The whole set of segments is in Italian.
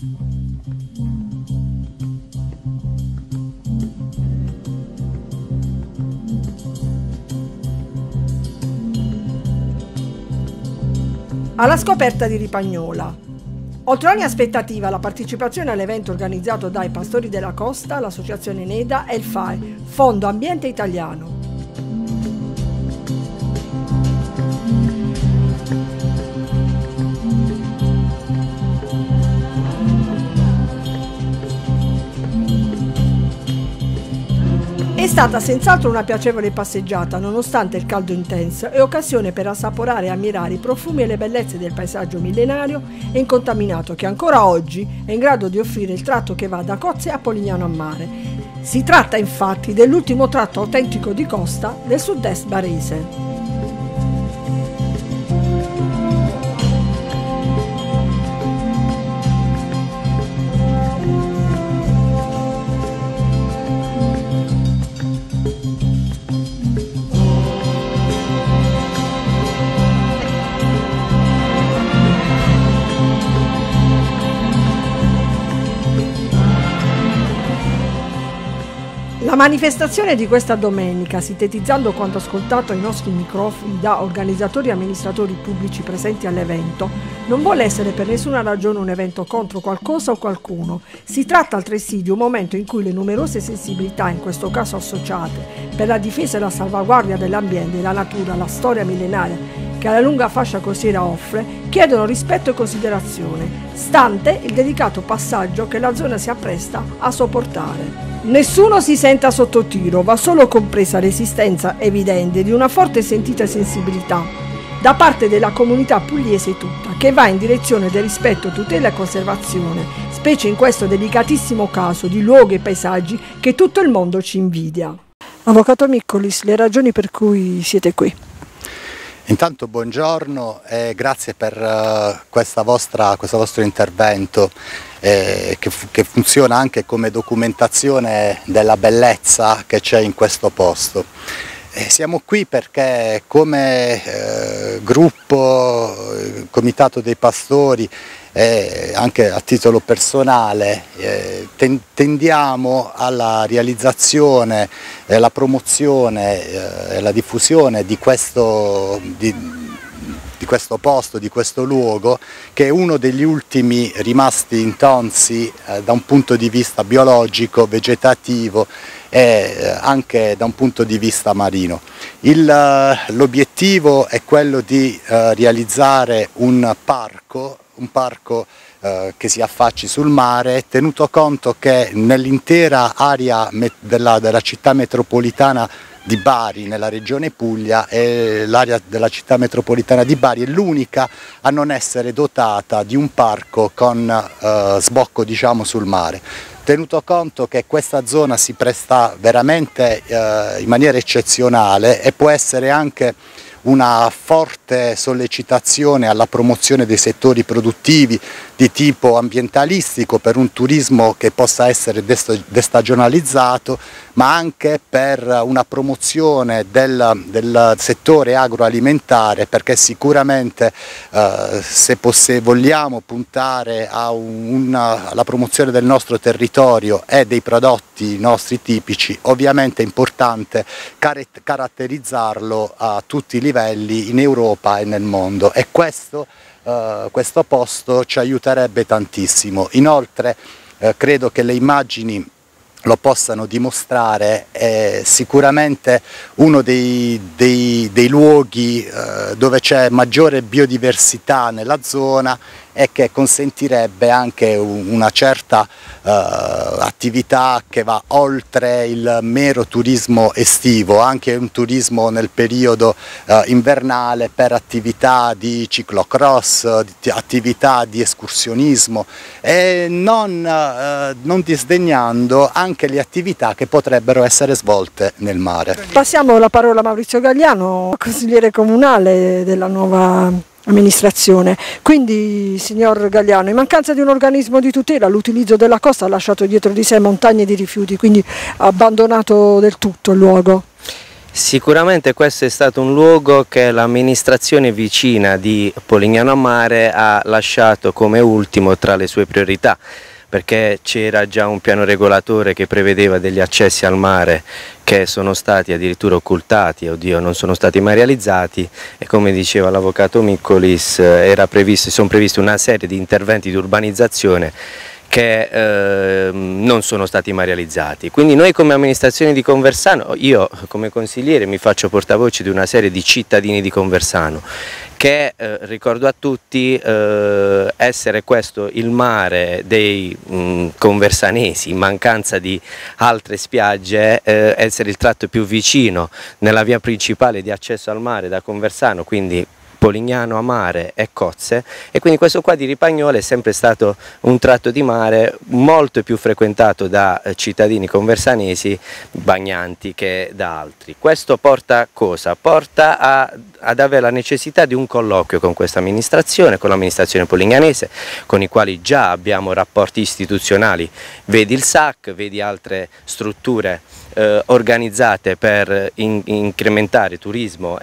Alla scoperta di Ripagnola. Oltre ogni aspettativa, la partecipazione all'evento organizzato dai Pastori della Costa, l'associazione NEDA e il FAI, Fondo Ambiente Italiano. È stata senz'altro una piacevole passeggiata, nonostante il caldo intenso, e occasione per assaporare e ammirare i profumi e le bellezze del paesaggio millenario e incontaminato che ancora oggi è in grado di offrire il tratto che va da Cozze a Polignano a Mare. Si tratta infatti dell'ultimo tratto autentico di costa del sud-est barese. La manifestazione di questa domenica, sintetizzando quanto ascoltato ai nostri microfoni da organizzatori e amministratori pubblici presenti all'evento, non vuole essere per nessuna ragione un evento contro qualcosa o qualcuno. Si tratta altresì di un momento in cui le numerose sensibilità, in questo caso associate, per la difesa e la salvaguardia dell'ambiente, la natura, la storia millenaria che la lunga fascia costiera offre, chiedono rispetto e considerazione, stante il delicato passaggio che la zona si appresta a sopportare. Nessuno si senta sotto tiro, va solo compresa l'esistenza evidente di una forte e sentita sensibilità da parte della comunità pugliese tutta, che va in direzione del rispetto, tutela e conservazione, specie in questo delicatissimo caso di luoghi e paesaggi che tutto il mondo ci invidia. Avvocato Miccolis, le ragioni per cui siete qui? Intanto buongiorno e grazie per questo vostro intervento che funziona anche come documentazione della bellezza che c'è in questo posto. Siamo qui perché come gruppo, Comitato dei Pastori e anche a titolo personale tendiamo alla realizzazione, la promozione e la diffusione di questo posto, di questo luogo, che è uno degli ultimi rimasti intonsi da un punto di vista biologico, vegetativo e anche da un punto di vista marino. L'obiettivo è quello di realizzare un parco che si affacci sul mare, tenuto conto che nell'intera area della città metropolitana di Bari, nella regione Puglia, e l'area della città metropolitana di Bari è l'unica a non essere dotata di un parco con sbocco, diciamo, sul mare. Tenuto conto che questa zona si presta veramente in maniera eccezionale e può essere anche una forte sollecitazione alla promozione dei settori produttivi di tipo ambientalistico, per un turismo che possa essere destagionalizzato, ma anche per una promozione del settore agroalimentare, perché sicuramente se vogliamo puntare alla promozione del nostro territorio e dei prodotti nostri tipici, ovviamente è importante caratterizzarlo a tutti i livelli in Europa e nel mondo, e questo posto ci aiuterebbe tantissimo. Inoltre credo che le immagini lo possano dimostrare, è sicuramente uno dei luoghi dove c'è maggiore biodiversità nella zona e che consentirebbe anche una certa attività che va oltre il mero turismo estivo, anche un turismo nel periodo invernale per attività di ciclocross, attività di escursionismo, e non disdegnando anche le attività che potrebbero essere svolte nel mare. Passiamo la parola a Maurizio Gagliano, consigliere comunale della nuova amministrazione. Quindi, signor Gagliano, in mancanza di un organismo di tutela, l'utilizzo della costa ha lasciato dietro di sé montagne di rifiuti, quindi ha abbandonato del tutto il luogo. Sicuramente questo è stato un luogo che l'amministrazione vicina di Polignano a Mare ha lasciato come ultimo tra le sue priorità, perché c'era già un piano regolatore che prevedeva degli accessi al mare che sono stati addirittura occultati, oddio, non sono stati mai realizzati, e come diceva l'avvocato Miccolis sono previsti una serie di interventi di urbanizzazione che non sono stati mai realizzati. Quindi noi come amministrazione di Conversano, io come consigliere mi faccio portavoce di una serie di cittadini di Conversano che, ricordo a tutti, essere questo il mare dei conversanesi in mancanza di altre spiagge, essere il tratto più vicino nella via principale di accesso al mare da Conversano, quindi Polignano a Mare e Cozze, e quindi questo qua di Ripagnolo è sempre stato un tratto di mare molto più frequentato da cittadini conversanesi bagnanti che da altri. Questo porta a cosa? Porta ad avere la necessità di un colloquio con questa amministrazione, con l'amministrazione polignanese, con i quali già abbiamo rapporti istituzionali, vedi il SAC, vedi altre strutture organizzate per incrementare turismo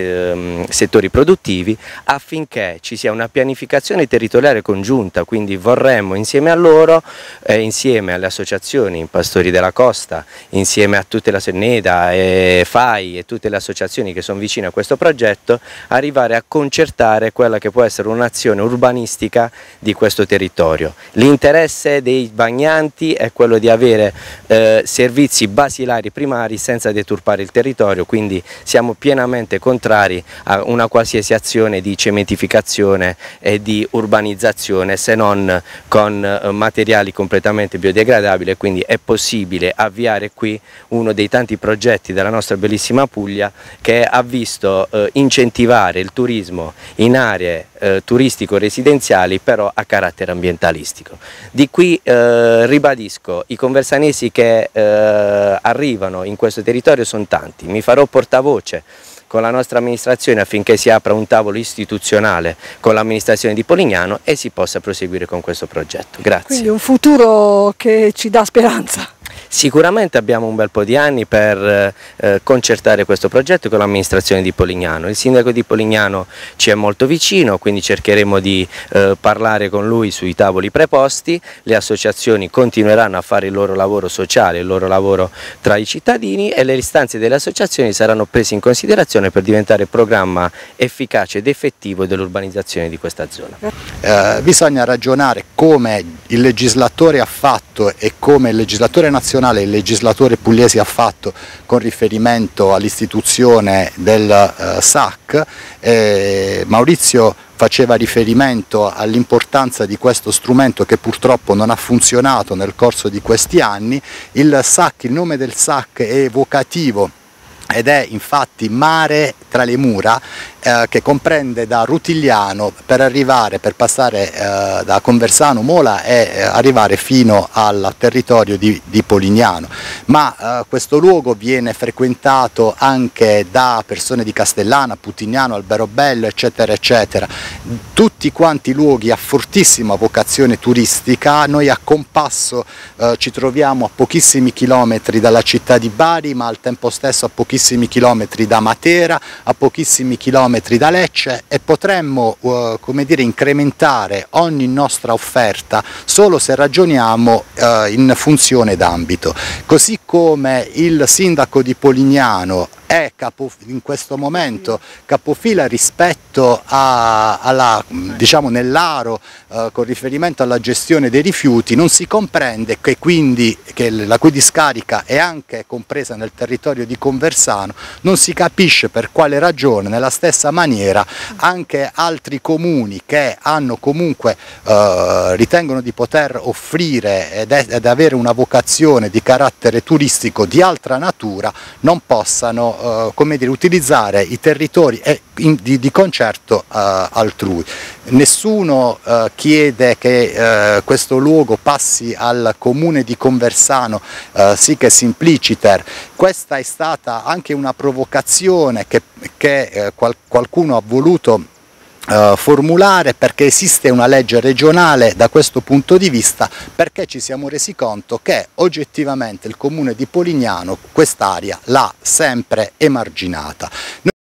e settori produttivi, affinché ci sia una pianificazione territoriale congiunta. Quindi vorremmo insieme a loro, insieme alle associazioni Pastori della Costa, insieme a tutte le NEDA e FAI e tutte le associazioni che sono vicine a questo progetto, arrivare a concertare quella che può essere un'azione urbanistica di questo territorio. L'interesse dei bagnanti è quello di avere servizi basilari primari senza deturpare il territorio, quindi siamo pienamente contrari a una qualsiasi azione di cementificazione e di urbanizzazione, se non con materiali completamente biodegradabili. Quindi è possibile avviare qui uno dei tanti progetti della nostra bellissima Puglia che ha visto incentivare il turismo in aree turistico-residenziali, però a carattere ambientalistico. Di qui ribadisco, i conversanesi che arrivano in questo territorio sono tanti, mi farò portavoce con la nostra amministrazione affinché si apra un tavolo istituzionale con l'amministrazione di Polignano e si possa proseguire con questo progetto. Grazie. Quindi un futuro che ci dà speranza. Sicuramente abbiamo un bel po' di anni per concertare questo progetto con l'amministrazione di Polignano. Il sindaco di Polignano ci è molto vicino, quindi cercheremo di parlare con lui sui tavoli preposti. Le associazioni continueranno a fare il loro lavoro sociale, il loro lavoro tra i cittadini, e le istanze delle associazioni saranno prese in considerazione per diventare programma efficace ed effettivo dell'urbanizzazione di questa zona. Bisogna ragionare come il legislatore ha fatto e come il legislatore nazionale e il legislatore pugliese ha fatto con riferimento all'istituzione del SAC. Maurizio faceva riferimento all'importanza di questo strumento che purtroppo non ha funzionato nel corso di questi anni. Il SAC, il nome del SAC è evocativo ed è infatti Mare tra le mura, che comprende da Rutigliano per passare da Conversano Mola e arrivare fino al territorio di Polignano. Ma questo luogo viene frequentato anche da persone di Castellana, Putignano, Alberobello, eccetera eccetera, tutti quanti luoghi a fortissima vocazione turistica. Noi a Compasso ci troviamo a pochissimi chilometri dalla città di Bari, ma al tempo stesso a pochissimi chilometri da Matera, a pochissimi chilometri da Lecce, e potremmo come dire, incrementare ogni nostra offerta solo se ragioniamo in funzione d'ambito. Così come il sindaco di Polignano è in questo momento capofila rispetto diciamo nell'aro con riferimento alla gestione dei rifiuti, non si comprende che quindi la cui discarica è anche compresa nel territorio di Conversano, non si capisce per quale ragione nella stessa maniera anche altri comuni che hanno comunque ritengono di poter offrire ed avere una vocazione di carattere turistico di altra natura non possano come dire, utilizzare i territori di concerto altrui. Nessuno chiede che questo luogo passi al comune di Conversano sic et simpliciter. Questa è stata anche una provocazione che qualcuno ha voluto formulare, perché esiste una legge regionale da questo punto di vista, perché ci siamo resi conto che oggettivamente il comune di Polignano quest'area l'ha sempre emarginata.